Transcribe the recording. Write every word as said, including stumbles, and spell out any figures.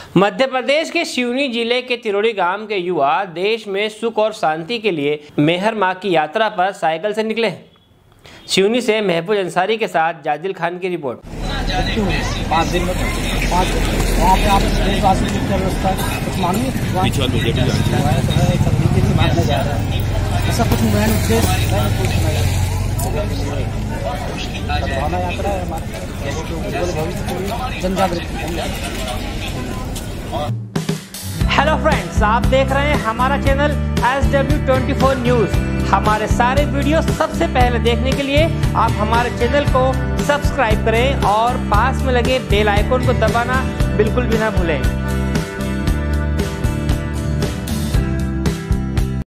मध्य प्रदेश के सिवनी जिले के तिरोड़ी गांव के युवा देश में सुख और शांति के लिए मेहर मां की यात्रा पर साइकिल से निकले। सिवनी से महफूज अंसारी के साथ जादिल खान की रिपोर्ट। पाँच दिन में पाँच वहाँ पे आप देशवासी की व्यवस्था कुछ मालूम ऐसा कुछ मैंने उद्देश्य यात्रा है हमारे जन जागृति। हेलो फ्रेंड्स, आप देख रहे हैं हमारा channel S W twenty four news. हमारे सारे वीडियो सबसे पहले देखने के लिए आप हमारे चैनल को सब्सक्राइब करें और पास में लगे बेल आइकन को दबाना बिल्कुल भी ना भूलें।